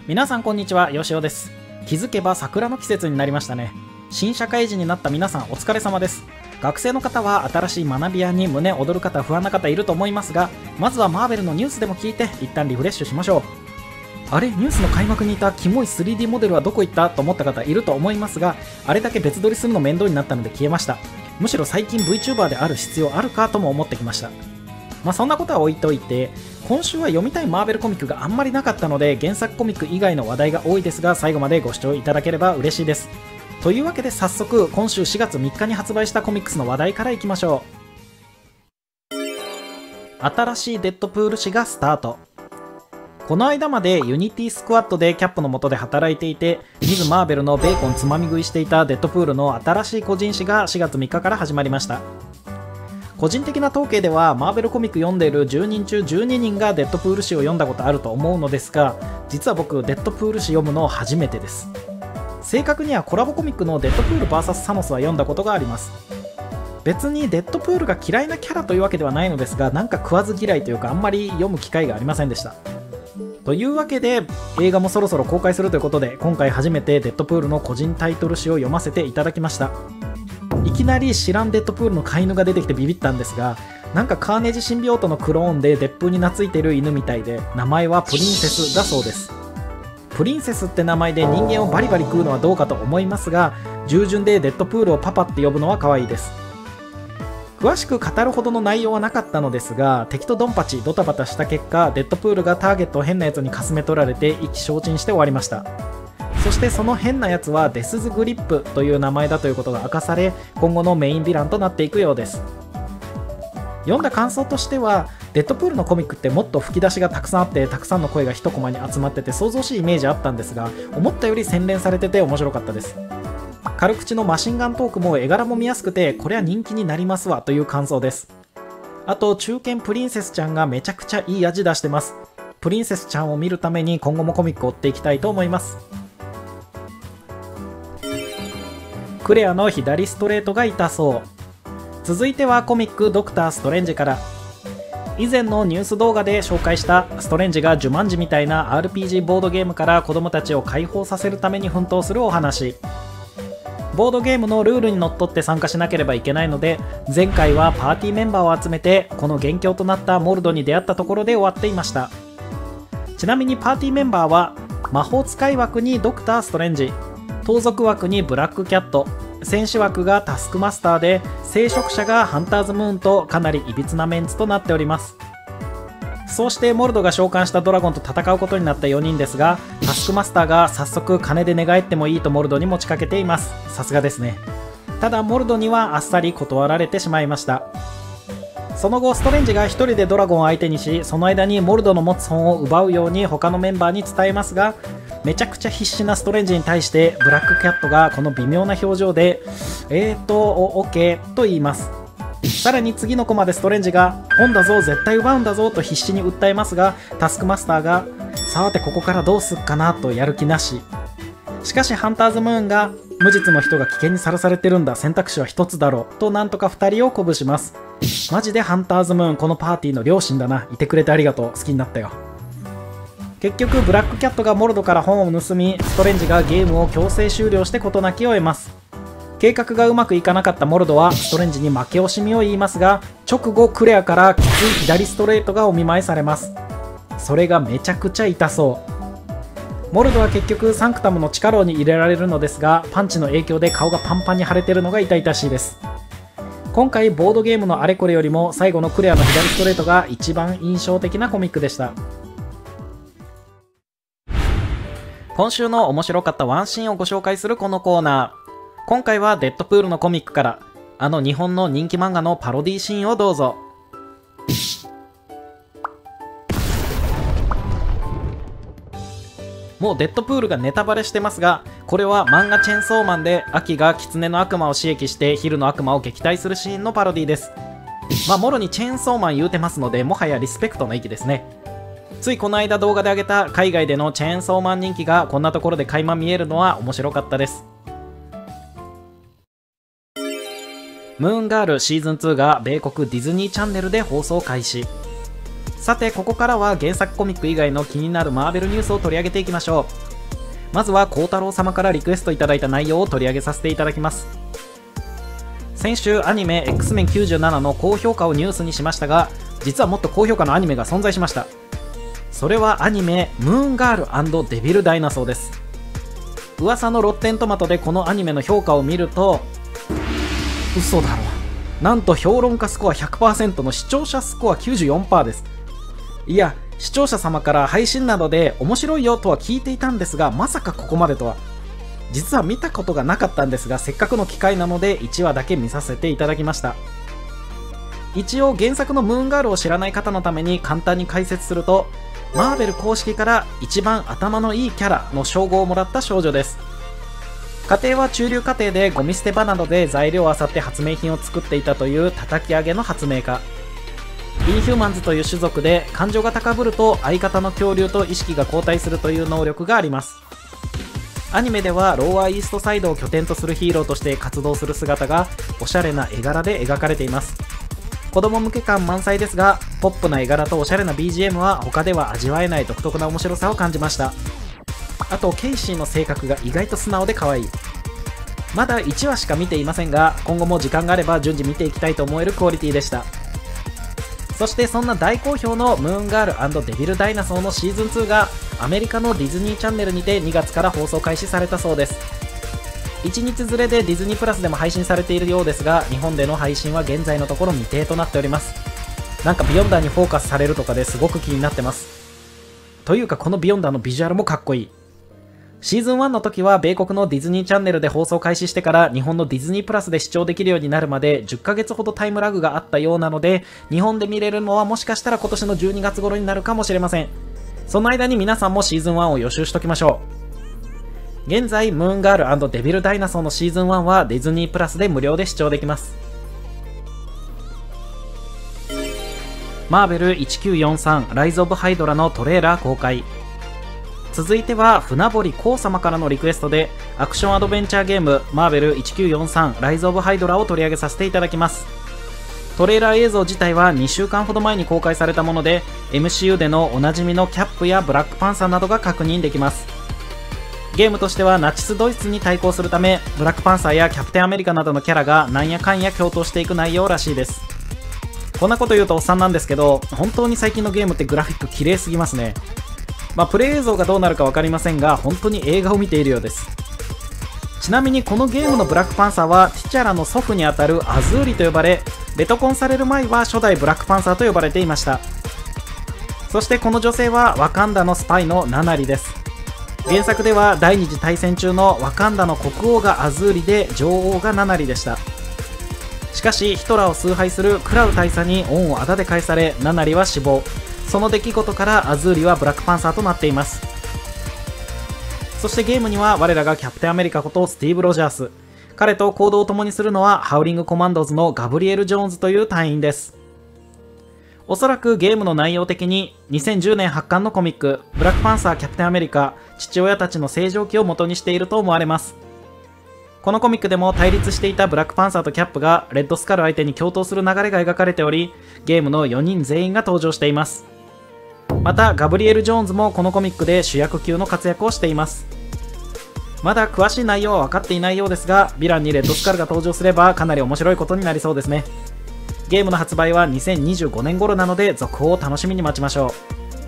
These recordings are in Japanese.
皆さんこんにちは、よしおです。気づけば桜の季節になりましたね。新社会人になった皆さんお疲れ様です。学生の方は新しい学び屋に胸躍る方、不安な方いると思いますが、まずはマーベルのニュースでも聞いて一旦リフレッシュしましょう。あれ、ニュースの開幕にいたキモい 3D モデルはどこ行ったと思った方いると思いますが、あれだけ別撮りするの面倒になったので消えました。むしろ最近 VTuber である必要あるかとも思ってきました。そんなことは置いといて、今週は読みたいマーベルコミックがあんまりなかったので、原作コミック以外の話題が多いですが、最後までご視聴いただければ嬉しいです。というわけで早速、今週4月3日に発売したコミックスの話題からいきましょう。新しいデッドプール誌がスタート。この間までユニティスクワットでキャップの下で働いていて、ミズ・マーベルのベーコンつまみ食いしていたデッドプールの新しい個人誌が4月3日から始まりました。個人的な統計ではマーベルコミック読んでいる10人中12人がデッドプール誌を読んだことあると思うのですが、実は僕デッドプール誌読むの初めてです。正確にはコラボコミックのデッドプール VS サノスは読んだことがあります。別にデッドプールが嫌いなキャラというわけではないのですが、なんか食わず嫌いというかあんまり読む機会がありませんでした。というわけで映画もそろそろ公開するということで、今回初めてデッドプールの個人タイトル誌を読ませていただきました。いきなり知らんデッドプールの飼い犬が出てきてビビったんですが、なんかカーネージシンビオートのクローンでデップに懐いている犬みたいで、名前はプリンセスだそうです。プリンセスって名前で人間をバリバリ食うのはどうかと思いますが、従順でデッドプールをパパって呼ぶのは可愛いです。詳しく語るほどの内容はなかったのですが、敵とドンパチドタバタした結果、デッドプールがターゲットを変なやつにかすめ取られて意気消沈して終わりました。そしてその変なやつはデスズグリップという名前だということが明かされ、今後のメインヴィランとなっていくようです。読んだ感想としては、デッドプールのコミックってもっと吹き出しがたくさんあって、たくさんの声が一コマに集まってて想像しいイメージあったんですが、思ったより洗練されてて面白かったです。軽口のマシンガントークも絵柄も見やすくて、これは人気になりますわという感想です。あと中堅プリンセスちゃんがめちゃくちゃいい味出してます。プリンセスちゃんを見るために今後もコミックを追っていきたいと思います。クレアの左ストレートが痛そう。続いてはコミックドクターストレンジから。以前のニュース動画で紹介したストレンジがジュマンジみたいな RPG ボードゲームから子供たちを解放させるために奮闘するお話。ボードゲームのルールにのっとって参加しなければいけないので、前回はパーティーメンバーを集めてこの元凶となったモルドに出会ったところで終わっていました。ちなみにパーティーメンバーは魔法使い枠にドクターストレンジ、盗賊枠にブラックキャット、戦士枠がタスクマスターで、聖職者がハンターズムーンとかなりいびつなメンツとなっております。そうしてモルドが召喚したドラゴンと戦うことになった4人ですが、タスクマスターが早速金で寝返ってもいいとモルドに持ちかけています。さすがですね。ただモルドにはあっさり断られてしまいました。その後ストレンジが1人でドラゴンを相手にし、その間にモルドの持つ本を奪うように他のメンバーに伝えますが、めちゃくちゃ必死なストレンジに対してブラックキャットがこの微妙な表情でオッケーと言います。さらに次のコマでストレンジが本だぞ絶対奪うんだぞと必死に訴えますが、タスクマスターがさてここからどうすっかなとやる気なし。しかしハンターズムーンが無実の人が危険にさらされてるんだ、選択肢は一つだろうとなんとか2人を鼓舞します。マジでハンターズムーンこのパーティーの両親だな、いてくれてありがとう、好きになったよ。結局ブラックキャットがモルドから本を盗み、ストレンジがゲームを強制終了して事なきを得ます。計画がうまくいかなかったモルドはストレンジに負け惜しみを言いますが、直後クレアからきつい左ストレートがお見舞いされます。それがめちゃくちゃ痛そう。モルドは結局サンクタムの地下牢に入れられるのですが、パンチの影響で顔がパンパンに腫れてるのが痛々しいです。今回ボードゲームのあれこれよりも最後のクレアの左ストレートが一番印象的なコミックでした。今週の面白かったワンシーンをご紹介するこのコーナー。今回はデッドプールのコミックから、あの日本の人気漫画のパロディシーンをどうぞ。もうデッドプールがネタバレしてますが、これは漫画チェンソーマンでアキが狐の悪魔を刺激してヒルの悪魔を撃退するシーンのパロディです。もろにチェーンソーマン言うてますので、もはやリスペクトの域ですね。ついこの間動画で上げた海外でのチェーンソーマン人気がこんなところで垣間見えるのは面白かったです。ムーンガールシーズン2が米国ディズニーチャンネルで放送開始。 さてここからは原作コミック以外の気になるマーベルニュースを取り上げていきましょう。まずは孝太郎様からリクエストいただいた内容を取り上げさせていただきます。先週アニメ X メン97の高評価をニュースにしましたが、実はもっと高評価のアニメが存在しました。それはアニメムーンガール&デビルダイナソーです。噂のロッテントマトでこのアニメの評価を見ると、嘘だろ、なんと評論家スコア 100% の視聴者スコア 94% です。いや、視聴者様から配信などで面白いよとは聞いていたんですが、まさかここまでとは。実は見たことがなかったんですが、せっかくの機会なので1話だけ見させていただきました。一応原作のムーンガールを知らない方のために簡単に解説すると、マーベル公式から一番頭のいいキャラの称号をもらった少女です。家庭は中流家庭でゴミ捨て場などで材料を漁って発明品を作っていたという叩き上げの発明家。インヒューマンズという種族で感情が高ぶると相方の恐竜と意識が交代するという能力があります。アニメではローアーイーストサイドを拠点とするヒーローとして活動する姿がおしゃれな絵柄で描かれています。子供向け感満載ですが、ポップな絵柄とおしゃれな BGM は他では味わえない独特な面白さを感じました。あとケイシーの性格が意外と素直で可愛い。まだ1話しか見ていませんが、今後も時間があれば順次見ていきたいと思えるクオリティでした。そしてそんな大好評のムーンガール&デビルダイナソーのシーズン2がアメリカのディズニーチャンネルにて2月から放送開始されたそうです。1日ずれでディズニープラスでも配信されているようですが、日本での配信は現在のところ未定となっております。なんかビヨンダーにフォーカスされるとかですごく気になってます。というかこのビヨンダーのビジュアルもかっこいい。シーズン1の時は米国のディズニーチャンネルで放送開始してから日本のディズニープラスで視聴できるようになるまで10ヶ月ほどタイムラグがあったようなので、日本で見れるのはもしかしたら今年の12月頃になるかもしれません。その間に皆さんもシーズン1を予習しときましょう。現在ムーンガール&デビルダイナソーのシーズン1はディズニープラスで無料で視聴できます。マーベル1943ライズ・オブ・ハイドラのトレーラー公開。続いては船堀光様からのリクエストでアクションアドベンチャーゲームマーベル1943ライズ・オブ・ハイドラを取り上げさせていただきます。トレーラー映像自体は2週間ほど前に公開されたもので、 MCU でのおなじみのキャップやブラックパンサーなどが確認できます。ゲームとしてはナチスドイツに対抗するため、ブラックパンサーやキャプテンアメリカなどのキャラがなんやかんや共闘していく内容らしいです。こんなこと言うとおっさんなんですけど、本当に最近のゲームってグラフィック綺麗すぎますね。プレイ映像がどうなるか分かりませんが、本当に映画を見ているようです。ちなみにこのゲームのブラックパンサーはティチャラの祖父にあたるアズーリと呼ばれ、レトコンされる前は初代ブラックパンサーと呼ばれていました。そしてこの女性はワカンダのスパイのナナリです。原作では第二次大戦中のワカンダの国王がアズーリで女王がナナリでした。しかしヒトラーを崇拝するクラウ大佐に恩をあだで返され、ナナリは死亡。その出来事からアズーリはブラックパンサーとなっています。そしてゲームには我らがキャプテンアメリカことスティーブ・ロジャース、彼と行動を共にするのはハウリングコマンドーズのガブリエル・ジョーンズという隊員です。おそらくゲームの内容的に2010年発刊のコミックブラックパンサーキャプテンアメリカ父親たちの成長期を元にしていると思われます。このコミックでも対立していたブラックパンサーとキャップがレッドスカル相手に共闘する流れが描かれており、ゲームの4人全員が登場しています。またガブリエル・ジョーンズもこのコミックで主役級の活躍をしています。まだ詳しい内容は分かっていないようですが、ヴィランにレッドスカルが登場すればかなり面白いことになりそうですね。ゲームの発売は2025年頃なので続報を楽しみに待ちましょう。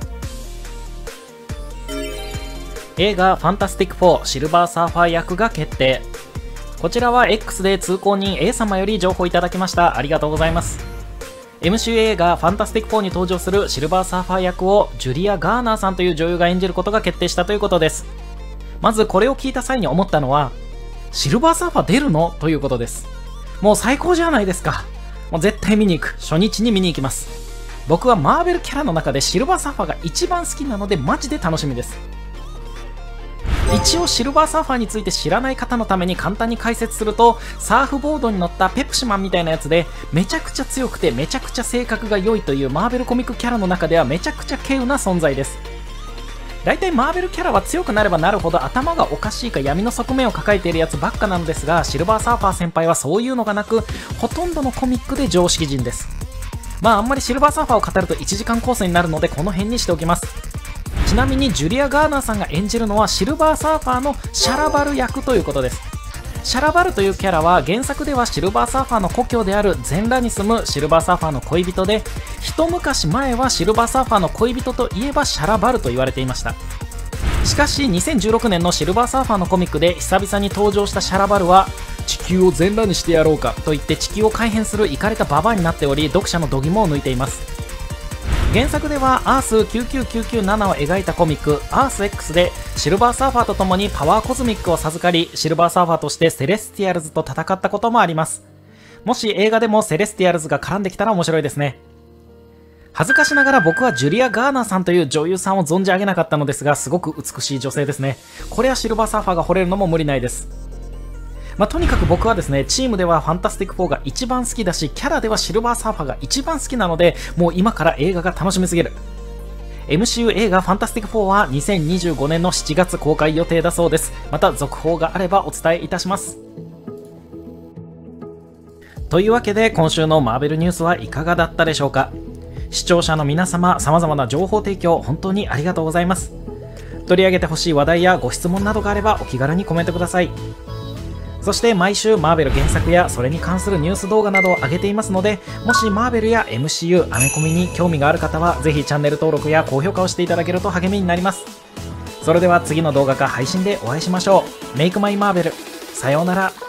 映画「ファンタスティック4シルバーサーファー役が決定。こちらは X で通行人 A 様より情報いただきました。ありがとうございます。MCU 映画「ファンタスティック4」に登場するシルバーサーファー役をジュリア・ガーナーさんという女優が演じることが決定したということです。まずこれを聞いた際に思ったのは、シルバーサーファー出るのということです。もう最高じゃないですか。もう絶対見に行く。初日に見に行きます。僕はマーベルキャラの中でシルバーサーファーが一番好きなのでマジで楽しみです。一応シルバーサーファーについて知らない方のために簡単に解説すると、サーフボードに乗ったペプシマンみたいなやつでめちゃくちゃ強くてめちゃくちゃ性格が良いというマーベルコミックキャラの中ではめちゃくちゃ稀有な存在です。大体マーベルキャラは強くなればなるほど頭がおかしいか闇の側面を抱えているやつばっかなのですが、シルバーサーファー先輩はそういうのがなく、ほとんどのコミックで常識人です。 まああんまりシルバーサーファーを語ると1時間コースになるのでこの辺にしておきます。ちなみにジュリア・ガーナーさんが演じるのはシルバーサーファーのシャラバル役ということです。シャラバルというキャラは原作ではシルバーサーファーの故郷である全裸に住むシルバーサーファーの恋人で、一昔前はシルバーサーファーの恋人といえばシャラバルと言われていました。しかし2016年のシルバーサーファーのコミックで久々に登場したシャラバルは地球を全裸にしてやろうかと言って地球を改変するイカれたババアになっており、読者の度肝を抜いています。原作ではアース99997を描いたコミックアース X でシルバーサーファーと共にパワーコズミックを授かり、シルバーサーファーとしてセレスティアルズと戦ったこともあります。もし映画でもセレスティアルズが絡んできたら面白いですね。恥ずかしながら僕はジュリア・ガーナーさんという女優さんを存じ上げなかったのですが、すごく美しい女性ですね。これはシルバーサーファーが惚れるのも無理ないです。とにかく僕はですね、チームではファンタスティック4が一番好きだし、キャラではシルバーサーファーが一番好きなので、もう今から映画が楽しみすぎる。MCU 映画ファンタスティック4は2025年の7月公開予定だそうです。また続報があればお伝えいたします。というわけで今週のマーベルニュースはいかがだったでしょうか。視聴者の皆様、様々な情報提供本当にありがとうございます。取り上げてほしい話題やご質問などがあればお気軽にコメントください。そして毎週マーベル原作やそれに関するニュース動画などを上げていますので、もしマーベルや MCU、アメコミに興味がある方はぜひチャンネル登録や高評価をしていただけると励みになります。それでは次の動画か配信でお会いしましょう。メイクマイマーベル。さようなら。